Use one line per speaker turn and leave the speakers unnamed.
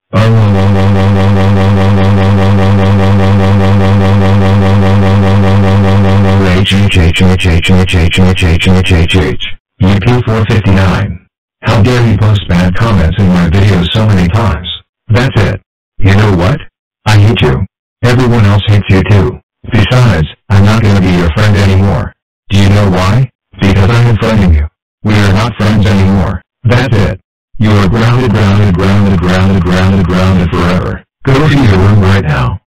UP459. How dare you post bad comments in my videos so many times? That's it. You know what? I hate you. Everyone else hates you too. Besides, I'm not gonna be your friend anymore. Do you know why? Because I'm unfriending you. We are not friends anymore. That's it. You are grounded forever. Go to your room right now.